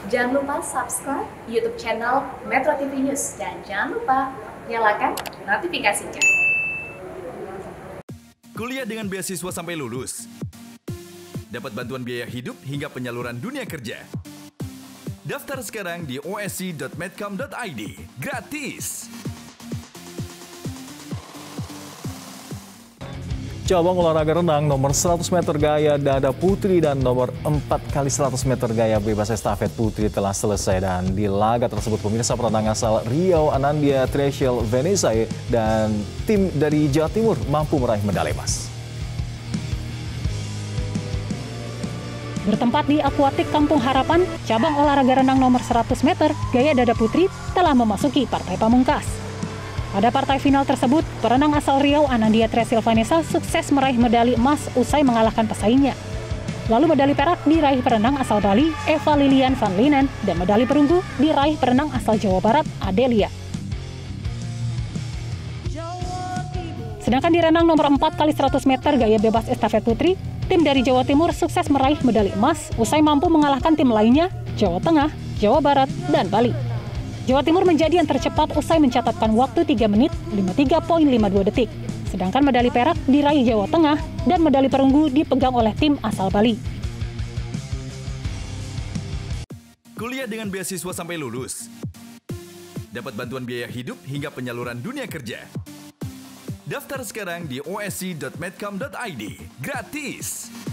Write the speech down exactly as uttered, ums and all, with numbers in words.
Jangan lupa subscribe YouTube channel Metro T V News dan jangan lupa nyalakan notifikasinya. Kuliah dengan beasiswa sampai lulus. Dapat bantuan biaya hidup hingga penyaluran dunia kerja. Daftar sekarang di o s c dot medcom dot i d. Gratis! Cabang olahraga renang nomor seratus meter gaya dada putri dan nomor empat kali seratus meter gaya bebas estafet putri telah selesai, dan di laga tersebut pemirsa perenang asal Riau Anandia Tresiel Venisai dan tim dari Jawa Timur mampu meraih medali emas. Bertempat di Akuatik Kampung Harapan, cabang olahraga renang nomor seratus meter gaya dada putri telah memasuki partai pamungkas. Pada partai final tersebut, perenang asal Riau Anandia Tresiel Vanessa sukses meraih medali emas usai mengalahkan pesaingnya. Lalu medali perak diraih perenang asal Bali, Eva Lilian van Linen, dan medali perunggu diraih perenang asal Jawa Barat, Adelia. Sedangkan di renang nomor empat kali seratus meter gaya bebas estafet putri, tim dari Jawa Timur sukses meraih medali emas usai mampu mengalahkan tim lainnya, Jawa Tengah, Jawa Barat, dan Bali. Jawa Timur menjadi yang tercepat usai mencatatkan waktu tiga menit lima puluh tiga koma lima dua detik. Sedangkan medali perak diraih Jawa Tengah dan medali perunggu dipegang oleh tim asal Bali. Kuliah dengan beasiswa sampai lulus. Dapat bantuan biaya hidup hingga penyaluran dunia kerja. Daftar sekarang di o s c dot medcom dot i d. Gratis!